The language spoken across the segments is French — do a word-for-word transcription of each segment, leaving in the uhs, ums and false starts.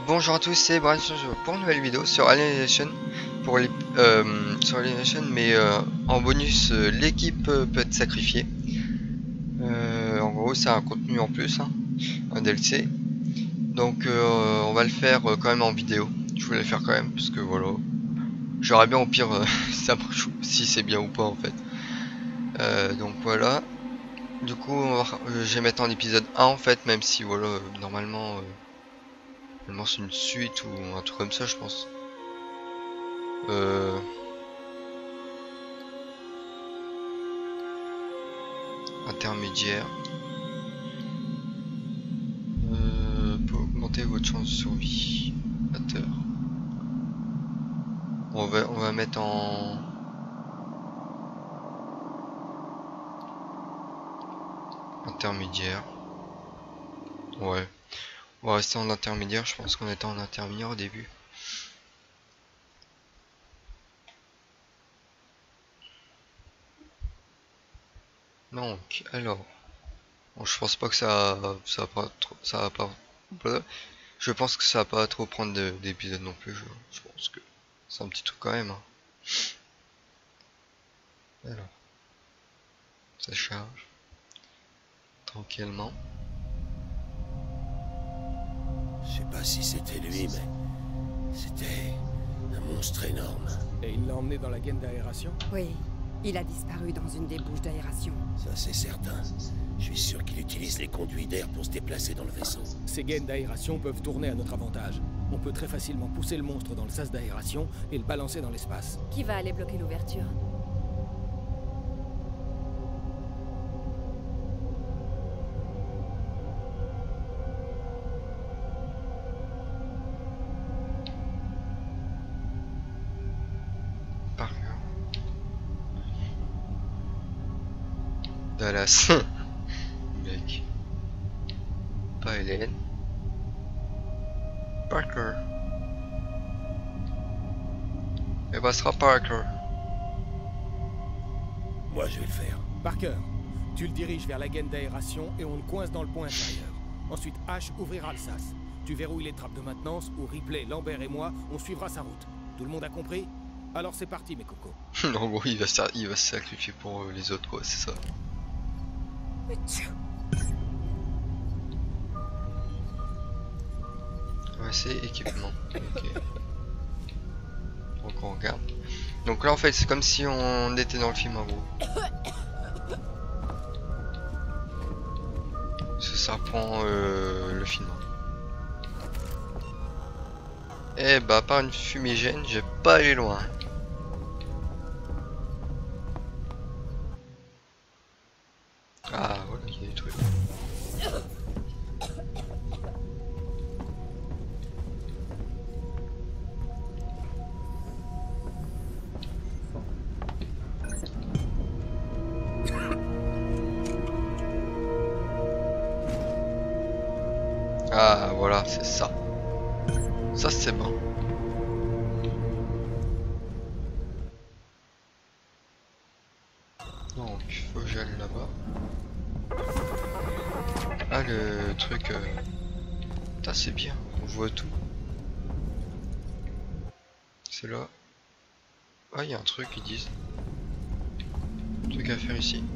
Bonjour à tous, c'est Brian pour une nouvelle vidéo sur Alienation pour les, euh, sur Alienation, mais euh, en bonus euh, l'équipe euh, peut être sacrifiée. Euh, en gros c'est un contenu en plus, hein, un D L C. Donc euh, on va le faire euh, quand même en vidéo. Je voulais le faire quand même parce que voilà. J'aurais bien au pire euh, ça marche, si c'est bien ou pas en fait. Euh, donc voilà. Du coup on va, euh, je vais mettre en épisode un en fait, même si voilà euh, normalement. Euh, Normalement c'est une suite ou un truc comme ça je pense. Euh... Intermédiaire. Euh, peut augmenter votre chance de survie. Amateur. On va, on va mettre en... Intermédiaire. Ouais. On va rester en intermédiaire, je pense qu'on était en intermédiaire au début. Donc, alors... Bon, je pense pas que ça, ça va pas trop... Ça va pas... Je pense que ça va pas trop prendre d'épisodes non plus. Je, je pense que c'est un petit truc quand même. Hein. Alors... Ça charge. Tranquillement. Je sais pas si c'était lui, mais c'était un monstre énorme. Et il l'a emmené dans la gaine d'aération? Oui, il a disparu dans une des bouches d'aération. Ça c'est certain. Je suis sûr qu'il utilise les conduits d'air pour se déplacer dans le vaisseau. Ces gaines d'aération peuvent tourner à notre avantage. On peut très facilement pousser le monstre dans le sas d'aération et le balancer dans l'espace. Qui va aller bloquer l'ouverture? Dallas. Mec. Pas Hélène. Parker. Et bah, ce sera Parker. Moi, je vais le faire. Parker, tu le diriges vers la gaine d'aération et on le coince dans le pont inférieur. Ensuite, H ouvrira le sas. Tu verrouilles les trappes de maintenance où Ripley, Lambert et moi, on suivra sa route. Tout le monde a compris? Alors c'est parti, mes cocos. En gros, il va, il va se sacrifier pour euh, les autres, quoi, c'est ça. Ouais, c'est équipement. Okay. Donc on regarde. Donc là en fait c'est comme si on était dans le film en gros. Ça, ça reprend euh, le film. Et bah par une fumigène, j'ai pas allé loin. Ah voilà, il y a des trucs. Ah voilà, c'est ça. Ça c'est bon. Donc, faut que j'aille là-bas. Ah le truc... Euh... c'est bien, on voit tout. C'est là. Ah, il y a un truc, ils disent. Un truc à faire ici.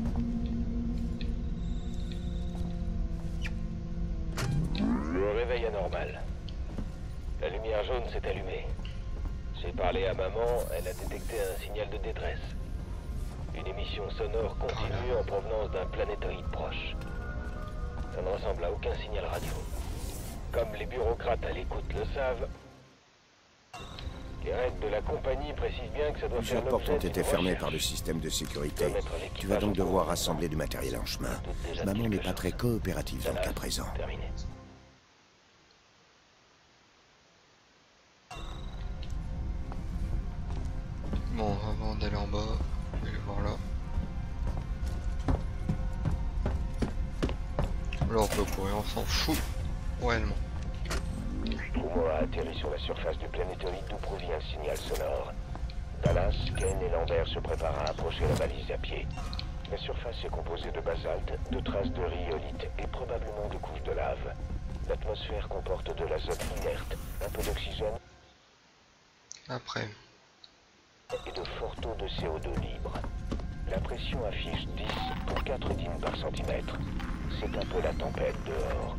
Le réveil anormal. La lumière jaune s'est allumée. J'ai parlé à maman, elle a détecté un signal de détresse. Une émission sonore continue en provenance d'un planétoïde proche. Ça ne ressemble à aucun signal radio. Comme les bureaucrates à l'écoute le savent, les règles de la compagnie précisent bien que ça doit faire Plusieurs portes ont l'objet été d'une fermées recherche. par le système de sécurité. Tu vas donc devoir rassembler du matériel en chemin. Maman n'est pas très coopérative dans le cas présent. Terminé. Bon, avant d'aller en bas, je vais aller voir là. Là on peut courir, on s'en fout réellement. Strumo a atterri sur la surface du planétoïde d'où provient le signal sonore. Dallas, Ken et Lambert se préparent à approcher la balise à pied. La surface est composée de basalte, de traces de rhyolite et probablement de couches de lave. L'atmosphère comporte de l'azote inerte, un peu d'oxygène Après. et de forts taux de C O deux libre. La pression affiche dix pour quatre dynes par centimètre. C'est un peu la tempête dehors.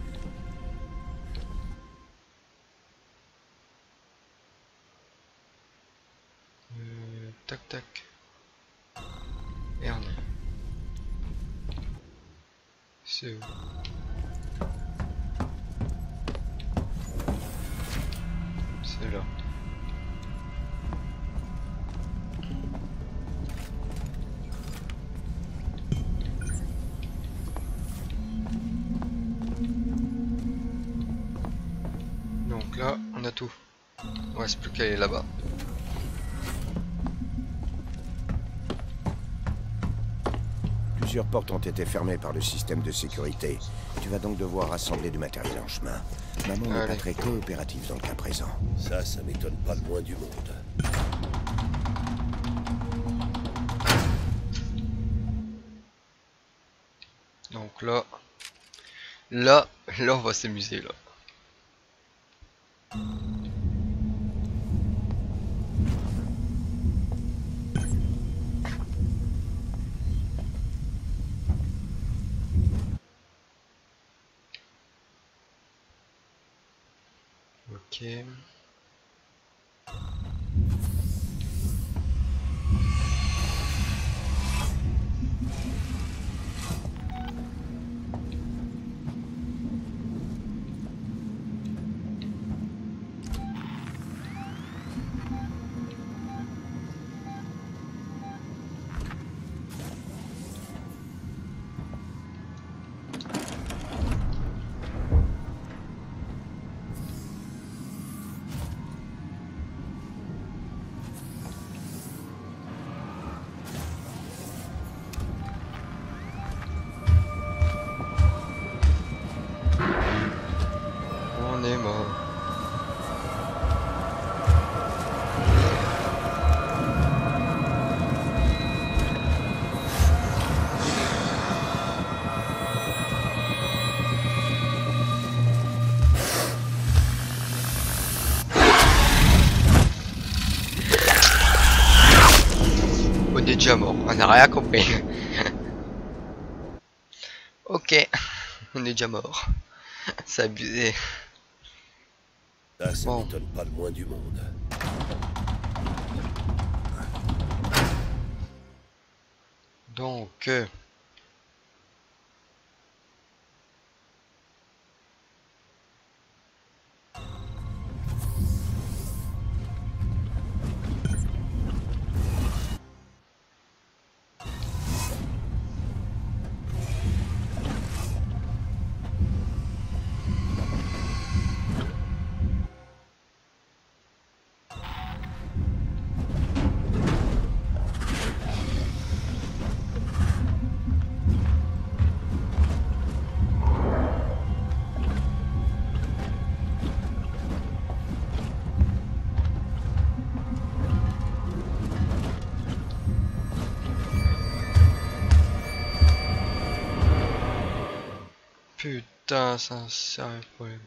Euh, tac tac. Merde. C'est où? C'est là. Donc là, on a tout. Il ne reste plus qu'à aller là-bas. Plusieurs portes ont été fermées par le système de sécurité. Tu vas donc devoir rassembler du matériel en chemin. Maman n'est pas Allez. très coopérative dans le cas présent. Ça, ça m'étonne pas le moins du monde. Donc là, là, là, on va s'amuser là. Ok. On est mort. On est déjà mort, on n'a rien compris. Ok, on est déjà mort. C'est abusé. Ça, ça Bon. m'étonne pas le moins du monde. Donc, euh, putain, c'est un sérieux problème.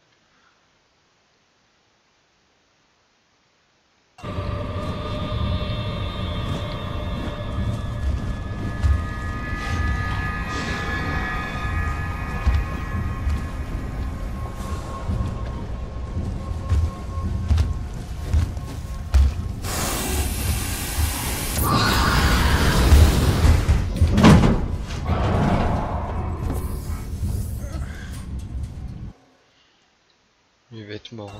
Il va être mort.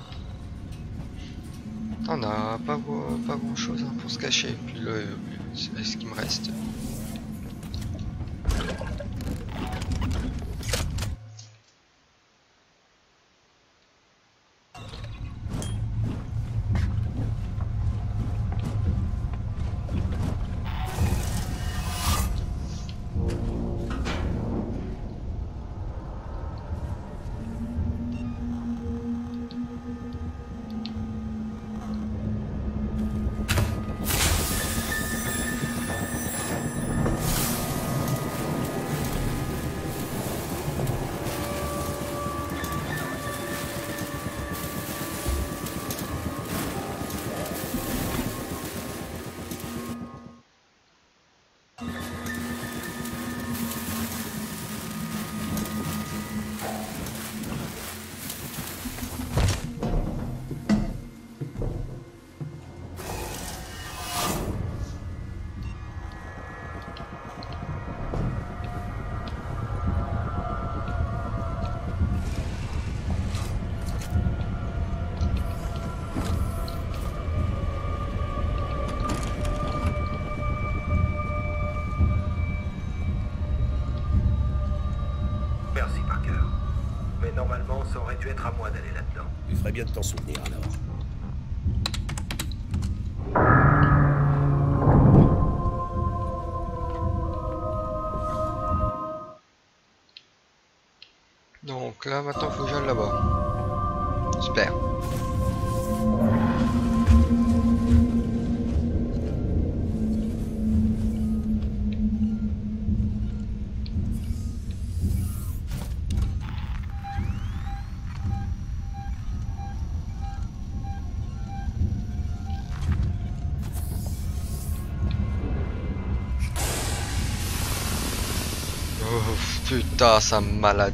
On n'a pas, gros- pas grand chose pour se cacher. Puis là, euh, c'est ce qui me reste. ça aurait dû être à moi d'aller là-dedans. Tu ferais bien de t'en souvenir alors. Donc là maintenant faut que j'aille là-bas. J'espère. Oh putain, c'est un malade.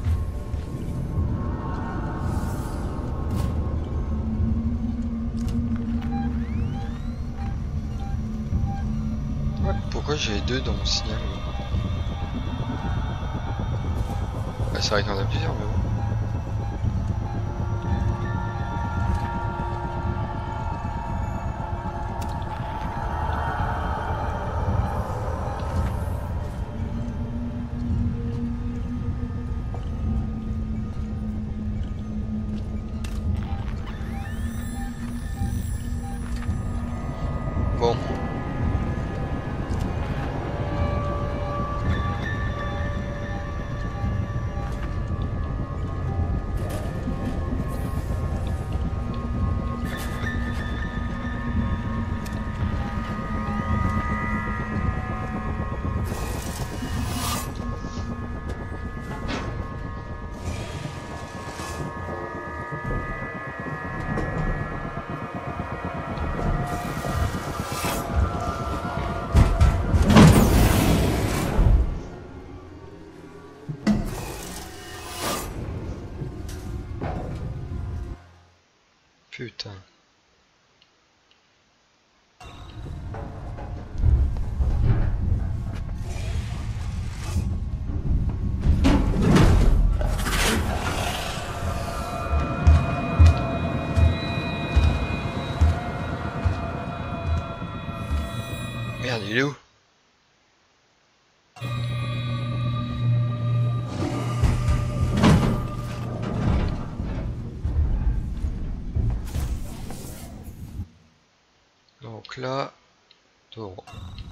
Pourquoi j'ai deux dans mon signal? Bah, c'est vrai qu'il y en a plusieurs, mais bon. Bon. Putain. Merde, il est où? Donc là, taureau.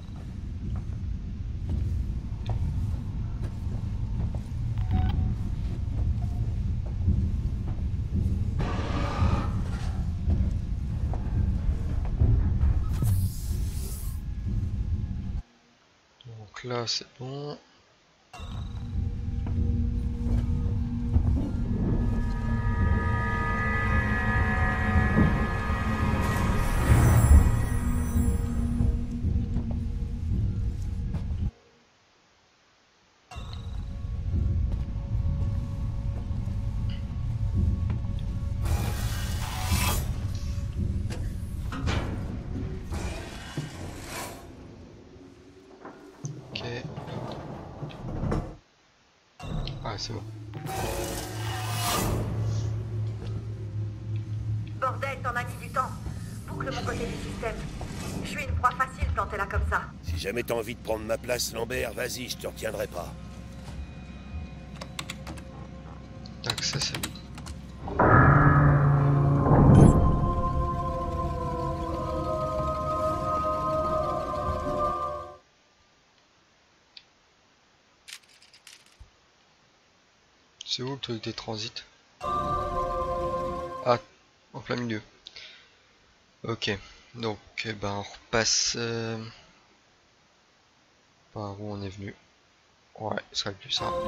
Donc là, c'est bon. Ah, c'est bon. Bordel, t'en as mis du temps. Boucle mon côté du système. Je suis une proie facile plantée là comme ça. Si jamais t'as envie de prendre ma place, Lambert, vas-y, je te retiendrai pas. Donc ça c'est bon. C'est où le truc des transits? Ah, en plein milieu. Ok, donc eh ben on repasse euh, par où on est venu. Ouais, ce serait le plus simple.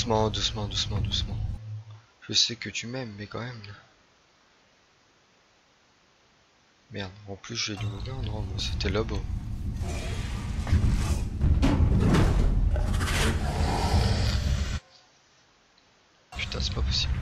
Doucement, doucement, doucement, doucement. Je sais que tu m'aimes, mais quand même. Merde, en plus j'ai du mauvais endroit, moi c'était là-bas. Putain, c'est pas possible.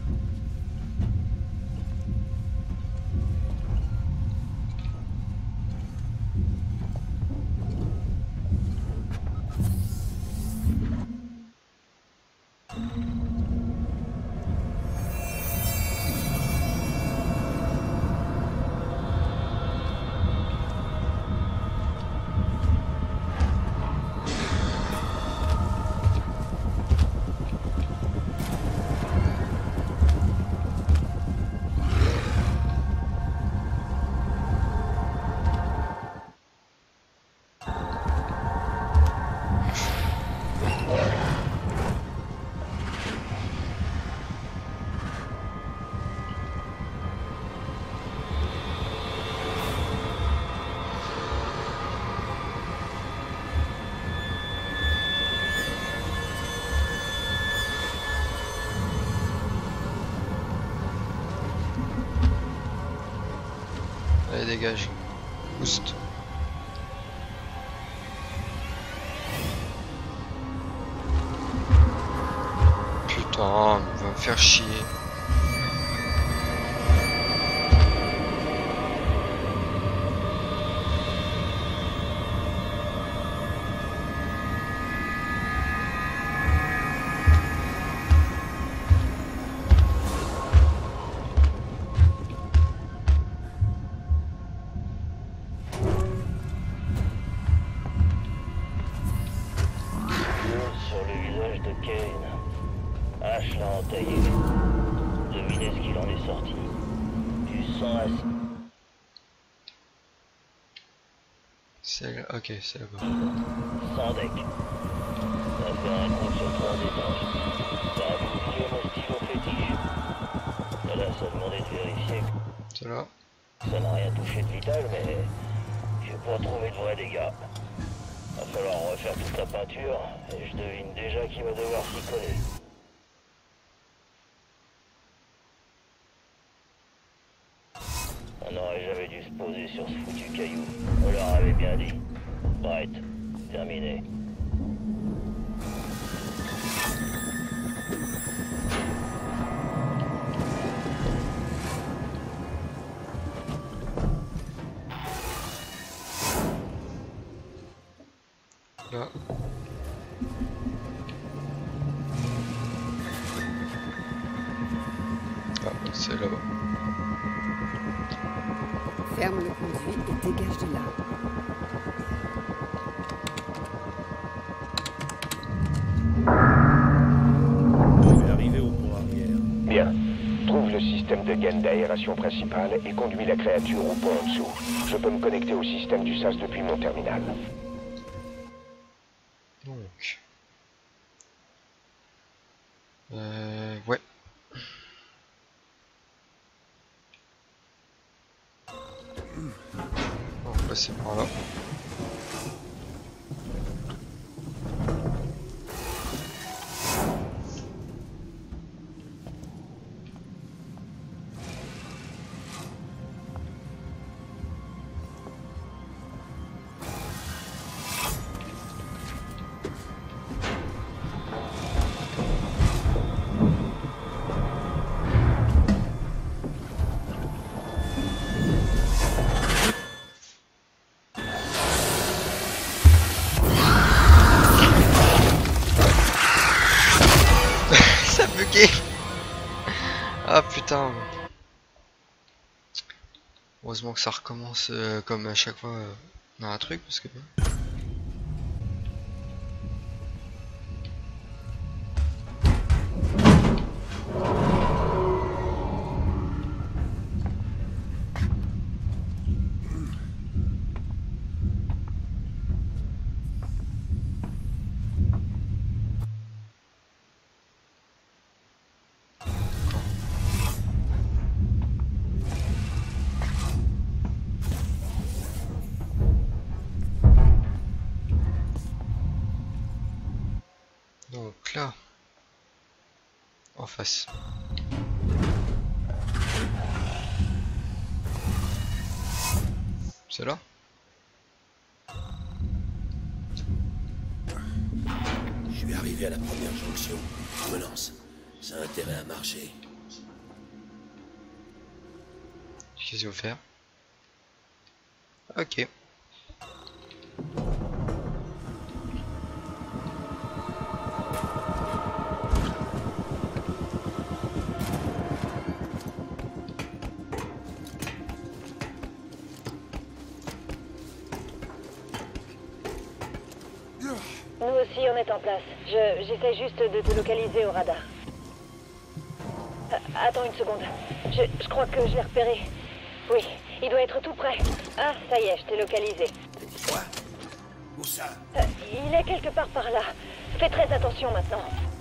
Allez, dégage. Boost. Putain, il va me faire chier. Ash l'a entaillé. Devinez ce qu'il en est sorti. Du sang acide. C'est là, ok, c'est là-bas. Sans deck. Ça fait un coup sur trois étages. Ça a bousillé mon stylo fétiche. Et là, ça demandait de vérifier que C'est là. ça n'a rien touché de vital, mais j'ai pas trouvé de vrais dégâts. Va falloir refaire toute la peinture, et je devine déjà qu'il va devoir s'y coller. On n'aurait jamais dû se poser sur ce foutu caillou. On leur avait bien dit. Brett, terminé. Là. Ah, c'est là-bas. Ferme le conduit et dégage de là. Je vais arriver au pont arrière. Bien. Trouve le système de gaine d'aération principal et conduis la créature au pont en dessous. Je peux me connecter au système du S A S depuis mon terminal. Donc. Euh, ouais. On va passer par là. Ah putain. Heureusement que ça recommence euh, comme à chaque fois euh, dans un truc parce que... Donc là, en face. C'est là? Je suis arrivé à la première jonction. Je me lance. Ça a intérêt à marcher. Qu'est-ce qu'il faut faire? Ok. Nous aussi, on est en place. Je, j'essaie juste de te localiser au radar. Euh, attends une seconde. Je, je crois que je l'ai repéré. Oui, il doit être tout près. Ah, ça y est, je t'ai localisé. Quoi? Où ça? Euh, il est quelque part par là. Fais très attention maintenant.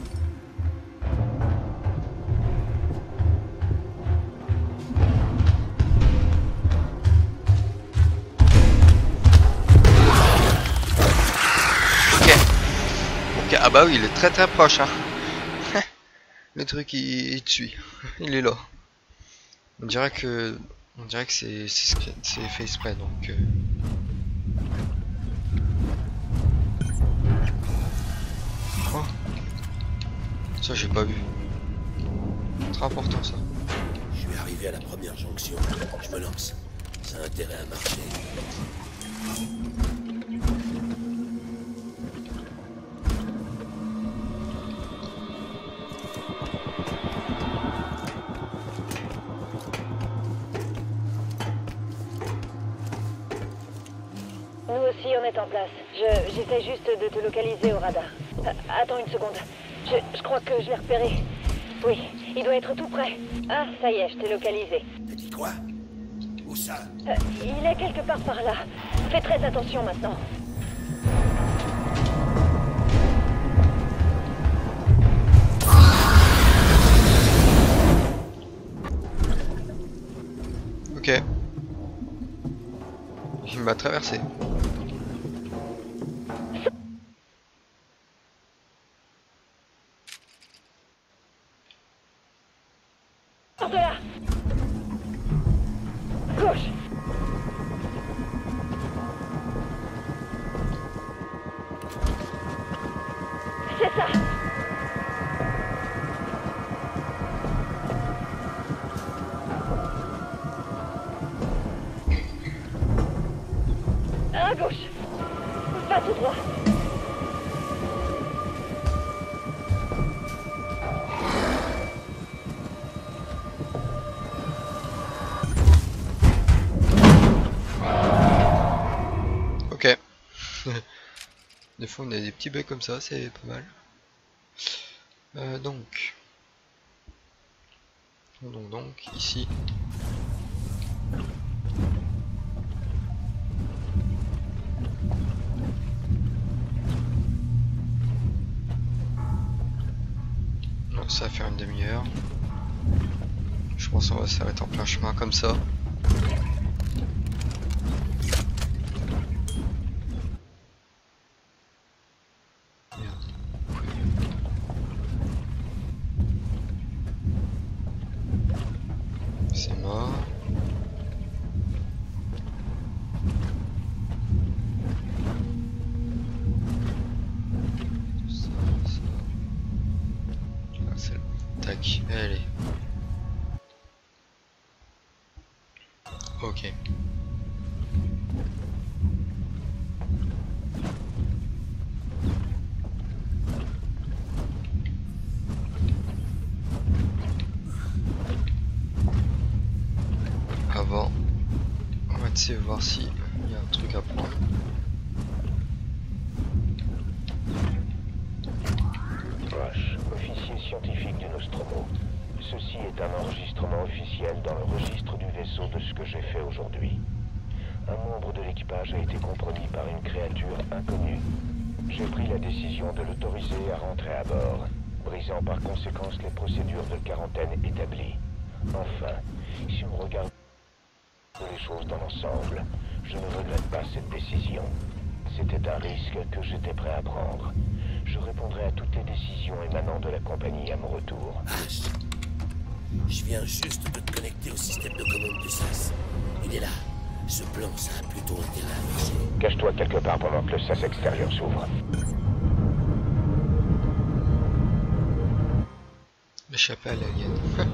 Ah bah oui, il est très très proche hein. Le truc il, il te suit. Il est là. On dirait que on dirait que c'est c'est fait exprès donc euh... oh. Ça j'ai pas vu. Très important ça. Je suis arrivé à la première jonction. Je me lance. Ça a intérêt à marcher. Nous aussi, on est en place. Je, j'essaie juste de te localiser au radar. Euh, attends une seconde. Je, je crois que je l'ai repéré. Oui, il doit être tout près. Ah, ça y est, je t'ai localisé. T'as dit quoi? Où ça? Euh, il est quelque part par là. Fais très attention maintenant. Ok. Il m'a traversé. Sors de là. Gauche. C'est ça. À gauche. Va tout droit. Ok. Des fois on a des petits bugs comme ça, c'est pas mal. Euh, donc. Donc donc ici. Donc ça va faire une demi-heure. Je pense qu'on va s'arrêter en plein chemin comme ça. C'est mort. Ça, ça. Ah, c'est le... Tac, allez. Ok. Avant, on va essayer de voir si il y a un truc à prendre. Rush, officier scientifique du Nostromo. Ceci est un enregistrement officiel dans le registre du vaisseau de ce que j'ai fait aujourd'hui. Un membre de l'équipage a été compromis par une créature inconnue. J'ai pris la décision de l'autoriser à rentrer à bord, brisant par conséquence les procédures de quarantaine établies. Enfin, si on regarde les choses dans l'ensemble, je ne regrette pas cette décision. C'était un risque que j'étais prêt à prendre. Je répondrai à toutes les décisions émanant de la compagnie à mon retour. Ash, je viens juste de te connecter au système de commande du S A S. Il est là. Ce plan, ça a plutôt intérêt à marcher. Cache-toi quelque part pendant que le S A S extérieur s'ouvre. Échapper à l'alien.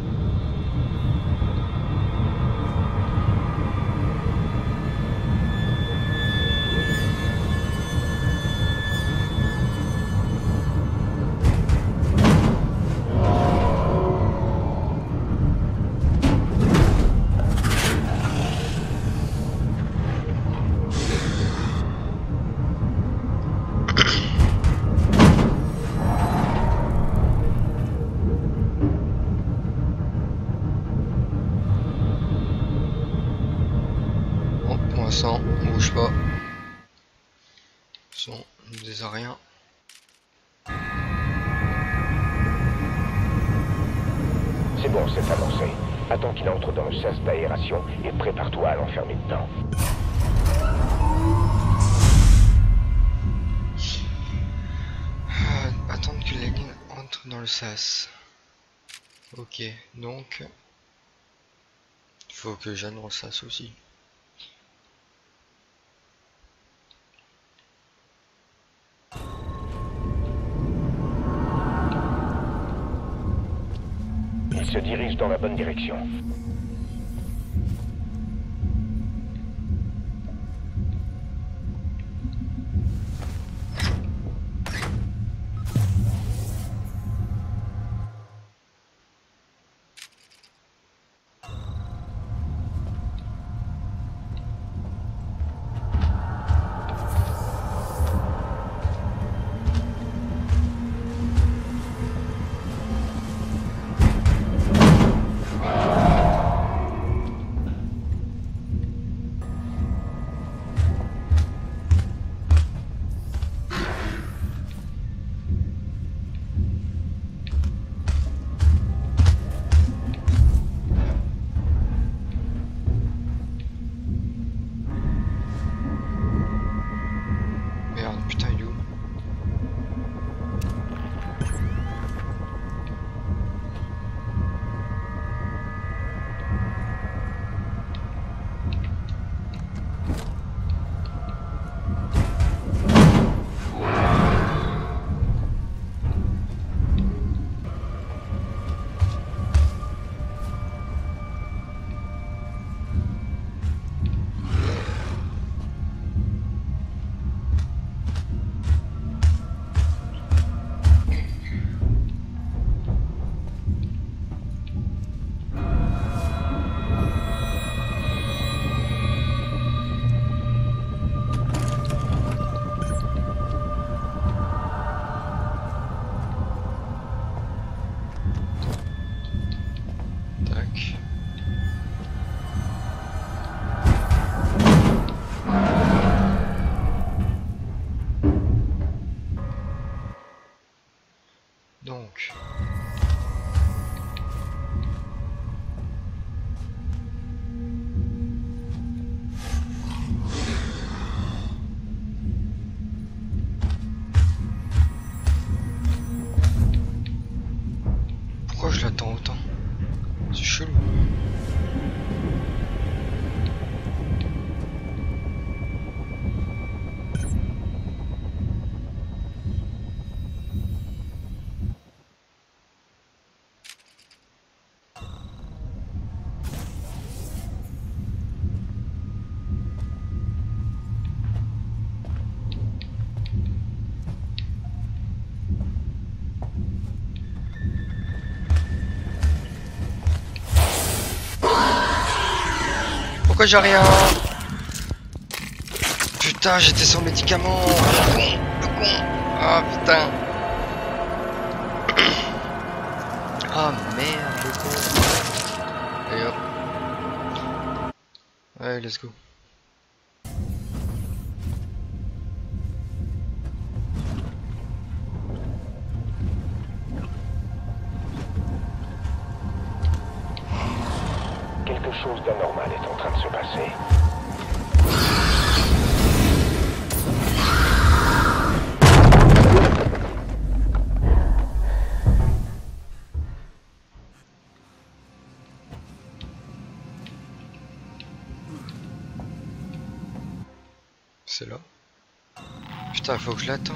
On bouge pas. Son, on ne disait rien. C'est bon, c'est avancé. Attends qu'il entre dans le sas d'aération et prépare-toi à l'enfermer dedans. Euh, attendre que l'alien entre dans le sas. Ok, donc il faut que j'aille dans le sas aussi. Il se dirige dans la bonne direction. Donc pourquoi je l'attends autant? C'est chelou. Pourquoi j'ai rien? Putain, j'étais sans médicaments. Le con, le con. Ah putain. Ah merde, le con. Et hop. Allez, let's go. Quelque chose d'anormal est en train de se passer. c'est là. Putain, il faut que je l'attende.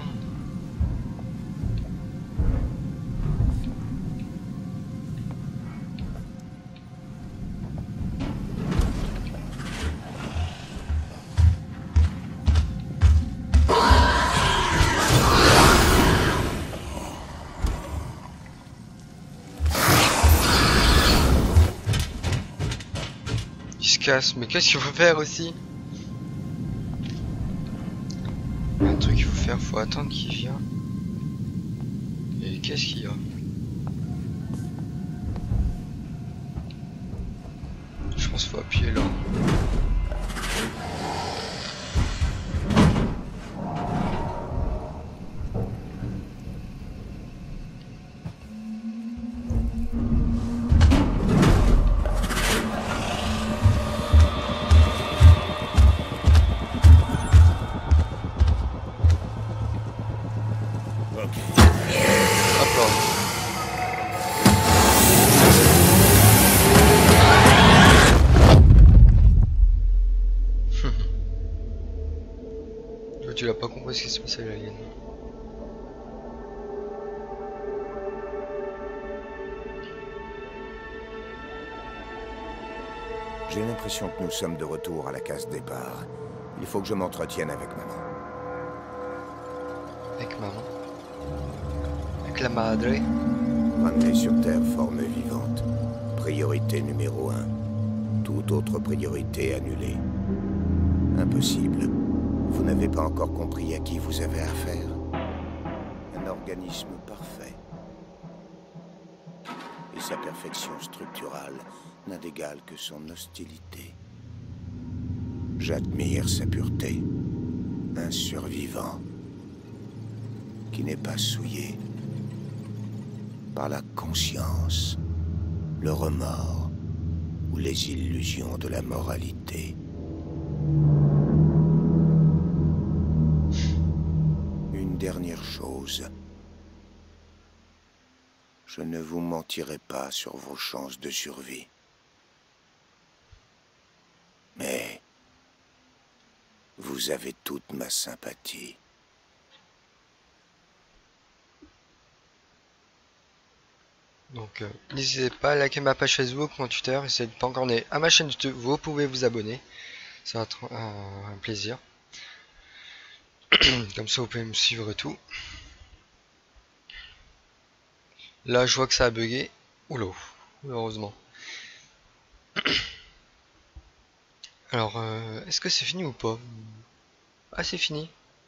Il se casse, mais qu'est-ce qu'il faut faire aussi? Un truc qu'il faut faire, faut attendre qu'il vienne. Et qu'est-ce qu'il y a? Je pense qu'il faut appuyer là. Tu l'as pas compris ce qui se passait à l'alien. J'ai l'impression que nous sommes de retour à la case départ. Il faut que je m'entretienne avec maman. Avec maman? Avec la madre? Ramener sur Terre forme vivante. Priorité numéro un. Toute autre priorité annulée. Impossible. Vous n'avez pas encore compris à qui vous avez affaire. Un organisme parfait. Et sa perfection structurale n'a d'égal que son hostilité. J'admire sa pureté. Un survivant qui n'est pas souillé par la conscience, le remords ou les illusions de la moralité. Dernière chose, je ne vous mentirai pas sur vos chances de survie. Mais vous avez toute ma sympathie. Donc euh, n'hésitez pas à liker ma page Facebook, mon Twitter, et si vous n'êtes pas encore né à ma chaîne YouTube, vous pouvez vous abonner. Ça va être un, un plaisir. Comme ça vous pouvez me suivre et tout. Là je vois que ça a bugué. Oula, heureusement. Alors euh, est-ce que c'est fini ou pas? Ah, c'est fini.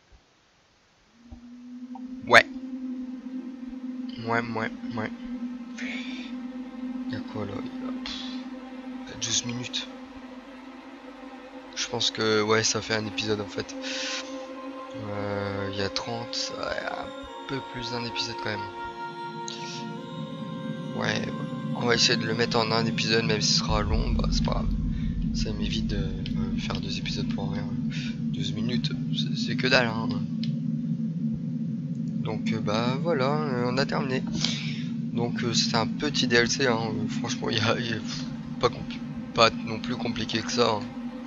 Ouais. Ouais, ouais, ouais. Il y a quoi là? Il y a douze minutes. Je pense que ouais, ça fait un épisode en fait. Euh, il y a trente, ouais, un peu plus d'un épisode quand même. Ouais, on va essayer de le mettre en un épisode, même si ce sera long, bah c'est pas grave. Ça m'évite de euh, faire deux épisodes pour rien. douze minutes, c'est que dalle, hein. Donc euh, bah voilà, euh, on a terminé. Donc euh, c'était un petit D L C, hein. Franchement il y a, y a pas, pas non plus compliqué que ça, hein.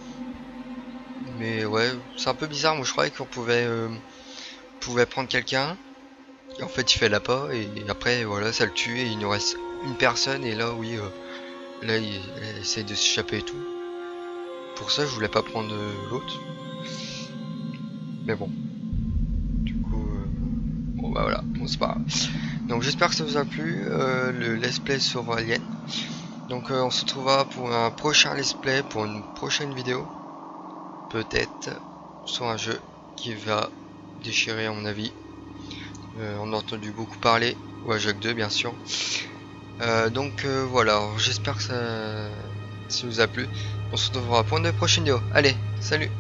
Mais ouais, c'est un peu bizarre. Moi je croyais qu'on pouvait euh, pouvait prendre quelqu'un et en fait il fait l'appât et après voilà ça le tue et il nous reste une personne et là oui euh, là il, il essaie de s'échapper et tout. Pour ça je voulais pas prendre euh, l'autre. Mais bon. Du coup euh, bon bah voilà, bon c'est pas grave. Donc j'espère que ça vous a plu euh, le let's play sur Alien. Donc euh, on se retrouvera pour un prochain let's play, pour une prochaine vidéo. Peut-être sur un jeu qui va déchirer à mon avis. Euh, on a entendu beaucoup parler, Watch Dogs deux bien sûr. Euh, donc euh, voilà, j'espère que ça, ça vous a plu. On se retrouvera pour une prochaine vidéo. Allez, salut!